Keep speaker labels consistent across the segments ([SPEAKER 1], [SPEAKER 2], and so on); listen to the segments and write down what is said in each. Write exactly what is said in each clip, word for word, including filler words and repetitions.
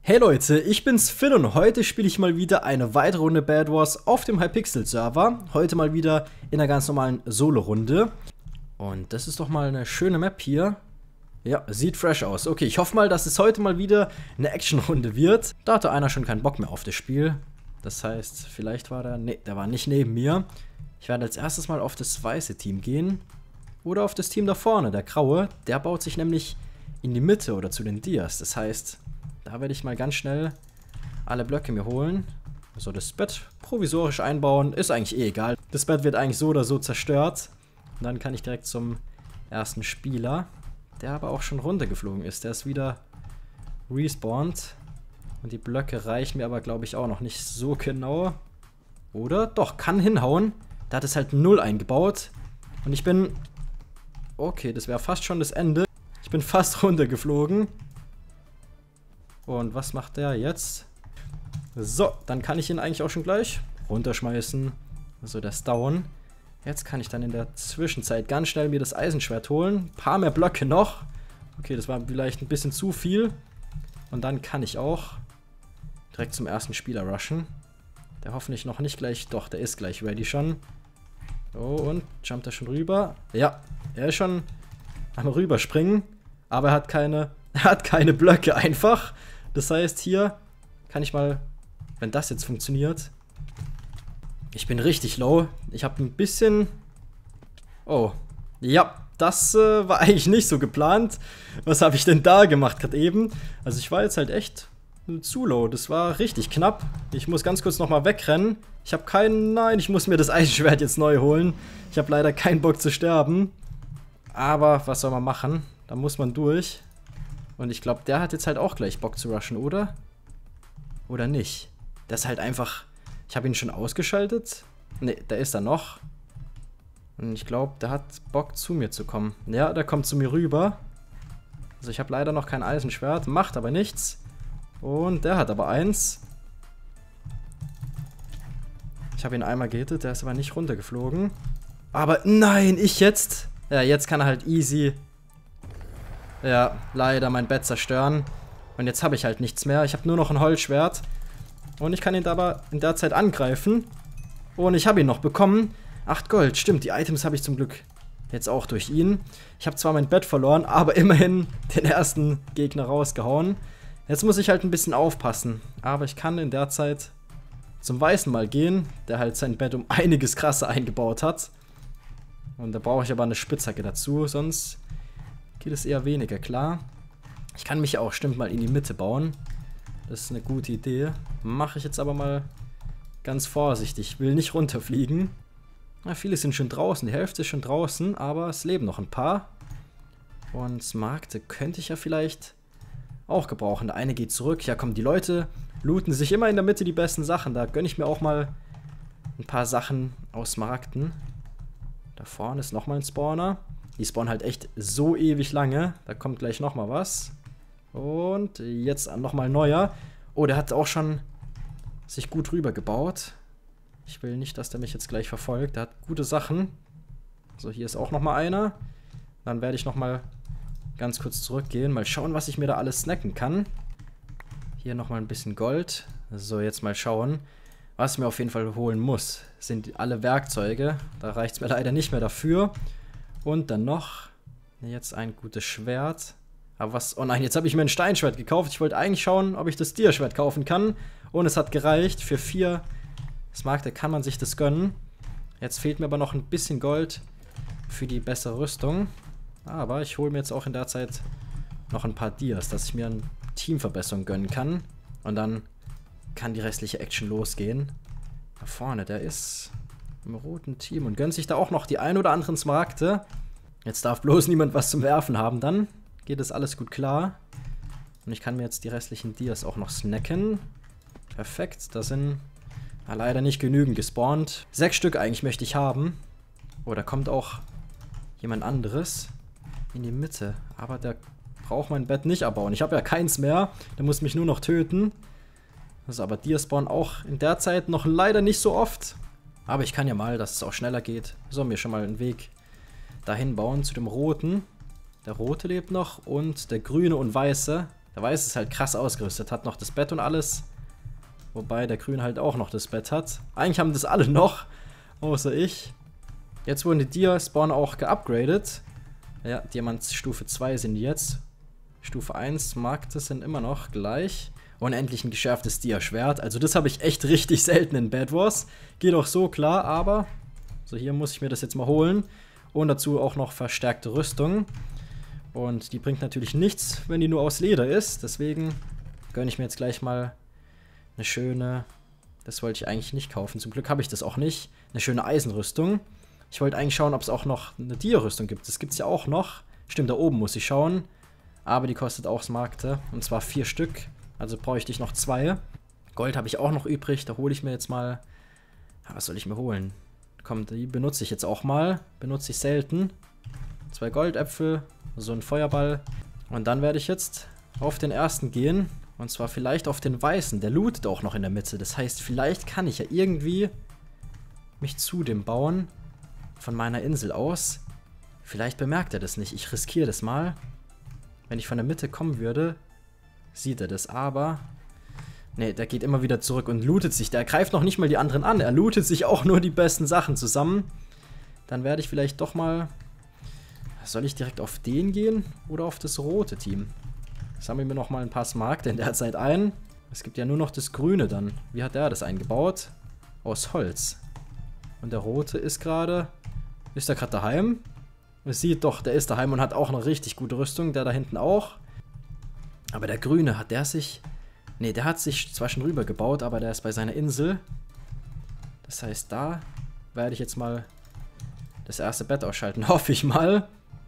[SPEAKER 1] Hey Leute, ich bin's Phil und heute spiele ich mal wieder eine weitere Runde Bed Wars auf dem Hypixel-Server. Heute mal wieder in einer ganz normalen Solo-Runde. Und das ist doch mal eine schöne Map hier. Ja, sieht fresh aus. Okay, ich hoffe mal, dass es heute mal wieder eine Action-Runde wird. Da hatte einer schon keinen Bock mehr auf das Spiel. Das heißt, vielleicht war der... Ne, der war nicht neben mir. Ich werde als erstes mal auf das weiße Team gehen. Oder auf das Team da vorne, der graue. Der baut sich nämlich in die Mitte oder zu den Dias. Das heißt... Da werde ich mal ganz schnell alle Blöcke mir holen. So, das Bett provisorisch einbauen. Ist eigentlich eh egal. Das Bett wird eigentlich so oder so zerstört. Und dann kann ich direkt zum ersten Spieler, der aber auch schon runtergeflogen ist. Der ist wieder respawned. Und die Blöcke reichen mir aber, glaube ich, auch noch nicht so genau. Oder? Doch, kann hinhauen. Da hat es halt null eingebaut. Und ich bin... Okay, das wäre fast schon das Ende. Ich bin fast runtergeflogen. Und was macht der jetzt? So, dann kann ich ihn eigentlich auch schon gleich runterschmeißen. So, der ist down. Jetzt kann ich dann in der Zwischenzeit ganz schnell mir das Eisenschwert holen. Ein paar mehr Blöcke noch. Okay, das war vielleicht ein bisschen zu viel. Und dann kann ich auch direkt zum ersten Spieler rushen. Der hoffentlich noch nicht gleich... Doch, der ist gleich ready schon. Oh, und jumpt er schon rüber? Ja, er ist schon am Rüberspringen. Aber er hat keine... Er hat keine Blöcke einfach. Das heißt, hier kann ich mal, wenn das jetzt funktioniert. Ich bin richtig low. Ich habe ein bisschen... Oh, ja, das äh, war eigentlich nicht so geplant. Was habe ich denn da gemacht gerade eben? Also ich war jetzt halt echt zu low. Das war richtig knapp. Ich muss ganz kurz nochmal wegrennen. Ich habe keinen... Nein, ich muss mir das Eisenschwert jetzt neu holen. Ich habe leider keinen Bock zu sterben. Aber was soll man machen? Da muss man durch. Und ich glaube, der hat jetzt halt auch gleich Bock zu rushen, oder? Oder nicht? Der ist halt einfach... Ich habe ihn schon ausgeschaltet. Ne, der ist da noch. Und ich glaube, der hat Bock zu mir zu kommen. Ja, der kommt zu mir rüber. Also ich habe leider noch kein Eisenschwert. Macht aber nichts. Und der hat aber eins. Ich habe ihn einmal gehittet. Der ist aber nicht runtergeflogen. Aber nein, ich jetzt. Ja, jetzt kann er halt easy... Ja, leider mein Bett zerstören. Und jetzt habe ich halt nichts mehr. Ich habe nur noch ein Holzschwert. Und ich kann ihn aber in der Zeit angreifen. Und ich habe ihn noch bekommen. acht Gold, stimmt. Die Items habe ich zum Glück jetzt auch durch ihn. Ich habe zwar mein Bett verloren, aber immerhin den ersten Gegner rausgehauen. Jetzt muss ich halt ein bisschen aufpassen. Aber ich kann in der Zeit zum Weißen mal gehen, der halt sein Bett um einiges krasser eingebaut hat. Und da brauche ich aber eine Spitzhacke dazu, sonst... geht es eher weniger klar. Ich kann mich auch, stimmt, mal in die Mitte bauen. Das ist eine gute Idee. Mache ich jetzt aber mal ganz vorsichtig. Ich will nicht runterfliegen. Na, viele sind schon draußen. Die Hälfte ist schon draußen, aber es leben noch ein paar. Und Markte könnte ich ja vielleicht auch gebrauchen. Der eine geht zurück. Ja, komm, die Leute looten sich immer in der Mitte die besten Sachen. Da gönne ich mir auch mal ein paar Sachen aus Markten. Da vorne ist nochmal ein Spawner. Die spawnen halt echt so ewig lange. Da kommt gleich nochmal was. Und jetzt nochmal neuer. Oh, der hat auch schon sich gut rüber gebaut. Ich will nicht, dass der mich jetzt gleich verfolgt. Der hat gute Sachen. So, hier ist auch nochmal einer. Dann werde ich nochmal ganz kurz zurückgehen. Mal schauen, was ich mir da alles snacken kann. Hier nochmal ein bisschen Gold. So, jetzt mal schauen. Was ich mir auf jeden Fall holen muss, sind alle Werkzeuge. Da reicht es mir leider nicht mehr dafür. Und dann noch jetzt ein gutes Schwert. Aber was... Oh nein, jetzt habe ich mir ein Steinschwert gekauft. Ich wollte eigentlich schauen, ob ich das Dia-Schwert kaufen kann. Und es hat gereicht. Für vier Smaragde kann man sich das gönnen. Jetzt fehlt mir aber noch ein bisschen Gold für die bessere Rüstung. Aber ich hole mir jetzt auch in der Zeit noch ein paar Dias, dass ich mir eine Teamverbesserung gönnen kann. Und dann kann die restliche Action losgehen. Da vorne, der ist... im roten Team und gönnt sich da auch noch die ein oder anderen Smaragde. Jetzt darf bloß niemand was zum Werfen haben, dann geht das alles gut klar. Und ich kann mir jetzt die restlichen Dias auch noch snacken. Perfekt, da sind ja, leider nicht genügend gespawnt. Sechs Stück eigentlich möchte ich haben. Oh, da kommt auch jemand anderes in die Mitte. Aber der braucht mein Bett nicht abbauen. Ich habe ja keins mehr, der muss mich nur noch töten. Also, aber Dia spawnen auch in der Zeit noch leider nicht so oft. Aber ich kann ja mal, dass es auch schneller geht. So, mir schon mal einen Weg dahin bauen zu dem Roten. Der Rote lebt noch und der Grüne und Weiße. Der Weiß ist halt krass ausgerüstet, hat noch das Bett und alles. Wobei der Grün halt auch noch das Bett hat. Eigentlich haben das alle noch, außer ich. Jetzt wurden die Dia-Spawn auch geupgradet. Ja, Diamantstufe zwei sind die jetzt. Stufe eins, Markte sind immer noch gleich. Unendlich ein geschärftes Dia-Schwert. Also das habe ich echt richtig selten in Bed Wars. Geht auch so klar, aber... So, hier muss ich mir das jetzt mal holen. Und dazu auch noch verstärkte Rüstung. Und die bringt natürlich nichts, wenn die nur aus Leder ist. Deswegen gönne ich mir jetzt gleich mal eine schöne... Das wollte ich eigentlich nicht kaufen. Zum Glück habe ich das auch nicht. Eine schöne Eisenrüstung. Ich wollte eigentlich schauen, ob es auch noch eine Dia-Rüstung gibt. Das gibt es ja auch noch. Stimmt, da oben muss ich schauen. Aber die kostet auch Smaragde. Und zwar vier Stück. Also bräuchte ich noch zwei. Gold habe ich auch noch übrig. Da hole ich mir jetzt mal... Was soll ich mir holen? Komm, die benutze ich jetzt auch mal. Benutze ich selten. Zwei Goldäpfel. So ein Feuerball. Und dann werde ich jetzt auf den ersten gehen. Und zwar vielleicht auf den weißen. Der lootet auch noch in der Mitte. Das heißt, vielleicht kann ich ja irgendwie mich zu dem bauen. Von meiner Insel aus. Vielleicht bemerkt er das nicht. Ich riskiere das mal. Wenn ich von der Mitte kommen würde, sieht er das. Aber, ne, der geht immer wieder zurück und lootet sich. Der greift noch nicht mal die anderen an. Er lootet sich auch nur die besten Sachen zusammen. Dann werde ich vielleicht doch mal... Soll ich direkt auf den gehen oder auf das rote Team? Sammeln wir noch mal ein paar Smaragde in der Zeit ein. Es gibt ja nur noch das Grüne dann. Wie hat der das eingebaut? Aus Holz. Und der rote ist gerade... Ist der gerade daheim? Es sieht doch, der ist daheim und hat auch eine richtig gute Rüstung. Der da hinten auch. Aber der Grüne, hat der sich... Ne, der hat sich zwar schon rüber gebaut, aber der ist bei seiner Insel. Das heißt, da werde ich jetzt mal das erste Bett ausschalten, hoffe ich mal.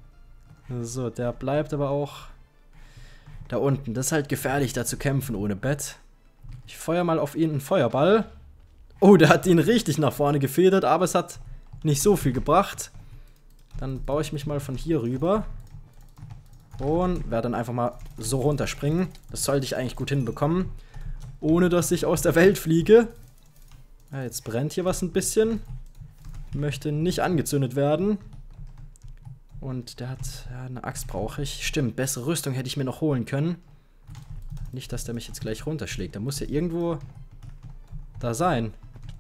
[SPEAKER 1] So, der bleibt aber auch da unten. Das ist halt gefährlich, da zu kämpfen ohne Bett. Ich feuer mal auf ihn einen Feuerball. Oh, der hat ihn richtig nach vorne gefedert, aber es hat nicht so viel gebracht. Dann baue ich mich mal von hier rüber. Und werde dann einfach mal so runterspringen. Das sollte ich eigentlich gut hinbekommen. Ohne, dass ich aus der Welt fliege. Ja, jetzt brennt hier was ein bisschen. Möchte nicht angezündet werden. Und der hat... Ja, eine Axt brauche ich. Stimmt, bessere Rüstung hätte ich mir noch holen können. Nicht, dass der mich jetzt gleich runterschlägt. Der muss ja irgendwo da sein.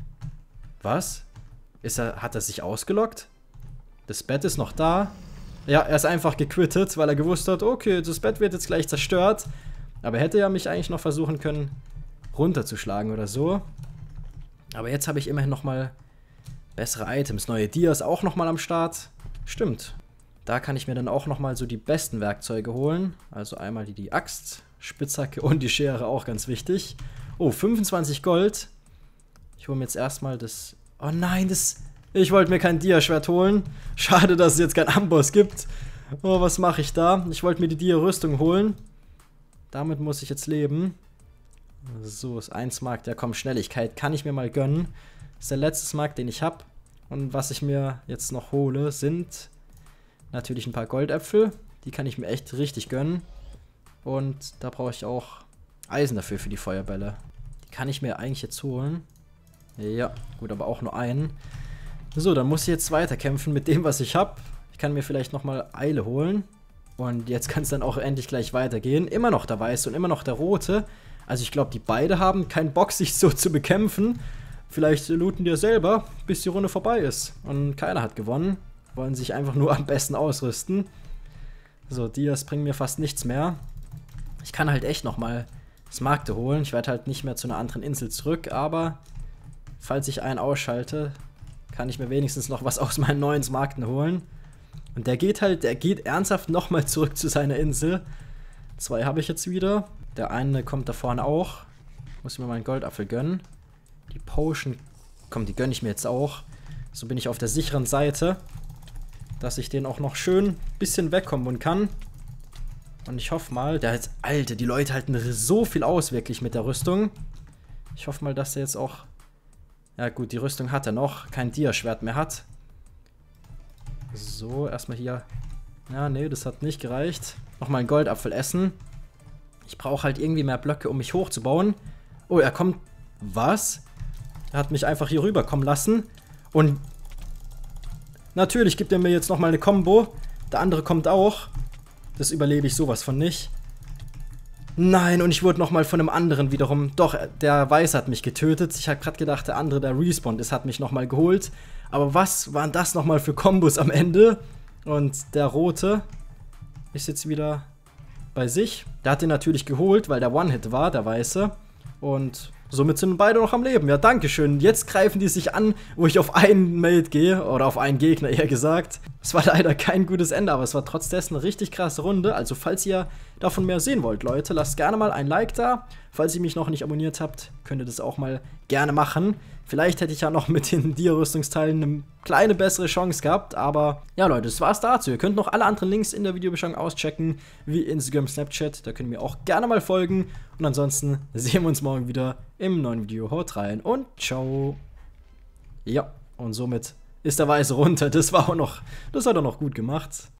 [SPEAKER 1] Was? Ist er, hat er sich ausgelockt? Das Bett ist noch da. Ja, er ist einfach gequittet, weil er gewusst hat, okay, das Bett wird jetzt gleich zerstört. Aber er hätte ja mich eigentlich noch versuchen können, runterzuschlagen oder so. Aber jetzt habe ich immerhin nochmal bessere Items. Neue Dias auch nochmal am Start. Stimmt. Da kann ich mir dann auch nochmal so die besten Werkzeuge holen. Also einmal die, die Axt, Spitzhacke und die Schere, auch ganz wichtig. Oh, fünfundzwanzig Gold. Ich hole mir jetzt erstmal das... Oh nein, das... Ich wollte mir kein Dia-Schwert holen. Schade, dass es jetzt kein Amboss gibt. Oh, was mache ich da? Ich wollte mir die Dia-Rüstung holen. Damit muss ich jetzt leben. So, ist ein Smaragd. Ja, komm, Schnelligkeit kann ich mir mal gönnen. Das ist der letzte Smaragd, den ich habe. Und was ich mir jetzt noch hole, sind natürlich ein paar Goldäpfel. Die kann ich mir echt richtig gönnen. Und da brauche ich auch Eisen dafür, für die Feuerbälle. Die kann ich mir eigentlich jetzt holen. Ja, gut, aber auch nur einen. So, dann muss ich jetzt weiterkämpfen mit dem, was ich habe. Ich kann mir vielleicht nochmal Eile holen. Und jetzt kann es dann auch endlich gleich weitergehen. Immer noch der Weiße und immer noch der Rote. Also ich glaube, die beide haben keinen Bock, sich so zu bekämpfen. Vielleicht looten die ja selber, bis die Runde vorbei ist. Und keiner hat gewonnen. Wollen sich einfach nur am besten ausrüsten. So, Dias bringen mir fast nichts mehr. Ich kann halt echt nochmal Smaragde holen. Ich werde halt nicht mehr zu einer anderen Insel zurück. Aber falls ich einen ausschalte, kann ich mir wenigstens noch was aus meinen neuen Smaragden holen. Und der geht halt, der geht ernsthaft nochmal zurück zu seiner Insel. Zwei habe ich jetzt wieder. Der eine kommt da vorne auch. Muss mir mal einen Goldapfel gönnen. Die Potion, komm, die gönne ich mir jetzt auch. So bin ich auf der sicheren Seite, dass ich den auch noch schön ein bisschen wegkommen kann. Und ich hoffe mal, der hat, Alter, die Leute halten so viel aus wirklich mit der Rüstung. Ich hoffe mal, dass der jetzt auch... Ja gut, die Rüstung hat er noch. Kein Dia-Schwert mehr hat. So, erstmal hier. Ja, nee, das hat nicht gereicht. Nochmal einen Goldapfel essen. Ich brauche halt irgendwie mehr Blöcke, um mich hochzubauen. Oh, er kommt... Was? Er hat mich einfach hier rüberkommen lassen. Und... Natürlich gibt er mir jetzt nochmal eine Combo. Der andere kommt auch. Das überlebe ich sowas von nicht. Nein, und ich wurde nochmal von einem anderen wiederum. Doch, der Weiße hat mich getötet. Ich habe gerade gedacht, der andere, der respawned ist, hat mich nochmal geholt. Aber was waren das nochmal für Kombos am Ende? Und der Rote ist jetzt wieder bei sich. Der hat ihn natürlich geholt, weil der One-Hit war, der Weiße. Und somit sind beide noch am Leben. Ja, dankeschön. Jetzt greifen die sich an, wo ich auf einen Mate gehe. Oder auf einen Gegner, eher gesagt. Es war leider kein gutes Ende, aber es war trotzdem eine richtig krasse Runde. Also, falls ihr davon mehr sehen wollt, Leute, lasst gerne mal ein Like da. Falls ihr mich noch nicht abonniert habt, könnt ihr das auch mal gerne machen. Vielleicht hätte ich ja noch mit den Dia-Rüstungsteilen eine kleine bessere Chance gehabt, aber ja, Leute, das war's dazu. Ihr könnt noch alle anderen Links in der Videobeschreibung auschecken, wie Instagram, Snapchat. Da könnt ihr mir auch gerne mal folgen. Und ansonsten sehen wir uns morgen wieder im neuen Video. Haut rein und ciao. Ja, und somit ist der Weiße runter. Das war auch noch, das hat er noch gut gemacht.